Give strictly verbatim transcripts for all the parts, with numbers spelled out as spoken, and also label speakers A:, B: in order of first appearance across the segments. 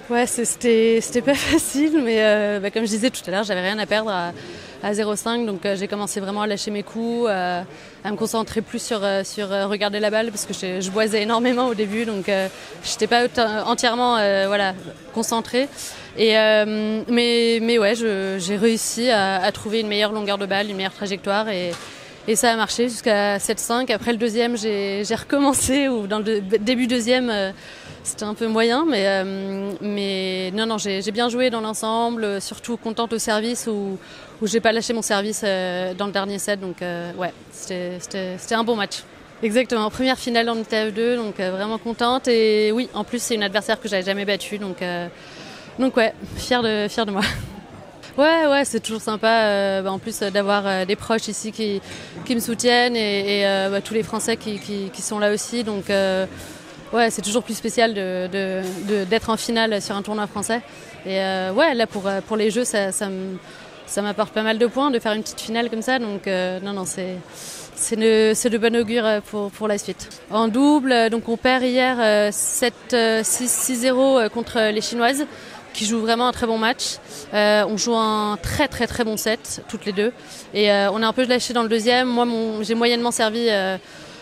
A: Ouais, c'était c'était pas facile, mais euh, bah, comme je disais tout à l'heure, j'avais rien à perdre à, à zéro virgule cinq, donc euh, j'ai commencé vraiment à lâcher mes coups, à, à me concentrer plus sur euh, sur euh, regarder la balle parce que je, je boisais énormément au début, donc euh, j'étais pas entièrement euh, voilà concentrée. Et euh, mais mais ouais, j'ai réussi à, à trouver une meilleure longueur de balle, une meilleure trajectoire et Et ça a marché jusqu'à sept cinq. Après le deuxième, j'ai recommencé, ou dans le début deuxième, euh, c'était un peu moyen, mais, euh, mais non, non, j'ai bien joué dans l'ensemble, surtout contente au service où, où j'ai pas lâché mon service euh, dans le dernier set, donc euh, ouais, c'était un bon match. Exactement, première finale en T F deux, donc euh, vraiment contente, et oui, en plus c'est une adversaire que j'avais jamais battue, donc, euh, donc ouais, fière de, fière de moi. Ouais, ouais, c'est toujours sympa. Euh, bah, en plus euh, d'avoir euh, des proches ici qui, qui me soutiennent et, et euh, bah, tous les Français qui, qui, qui sont là aussi. Donc, euh, ouais, c'est toujours plus spécial de, de, de, d'être en finale sur un tournoi français. Et euh, ouais, là pour pour les Jeux, ça, ça m'apporte pas mal de points de faire une petite finale comme ça. Donc, euh, non, non, c'est c'est de, de bon augure pour, pour la suite. En double, donc on perd hier euh, sept six six zéro contre les Chinoises, qui jouent vraiment un très bon match. Euh, on joue un très très très bon set, toutes les deux. Et euh, on a un peu lâché dans le deuxième. Moi, j'ai moyennement servi euh,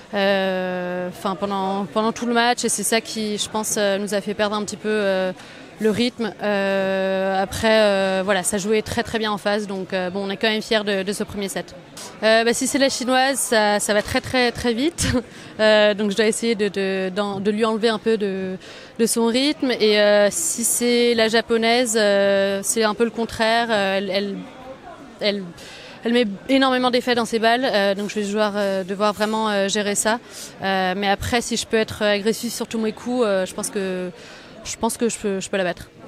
A: euh, pendant, pendant tout le match. Et c'est ça qui, je pense, euh, nous a fait perdre un petit peu euh, le rythme. Euh, après, euh, voilà, ça jouait très très bien en face. Donc euh, bon, on est quand même fiers de, de ce premier set. Euh, bah, si c'est la chinoise, ça, ça va très très très vite. Euh, donc je dois essayer de, de, de lui enlever un peu de, de son rythme. Et euh, si c'est la japonaise, euh, c'est un peu le contraire. Euh, elle, elle, elle, elle met énormément d'effets dans ses balles. Euh, donc je vais devoir, euh, devoir vraiment euh, gérer ça. Euh, mais après, si je peux être agressif sur tous mes coups, euh, je pense que, je pense que je peux, je peux la battre.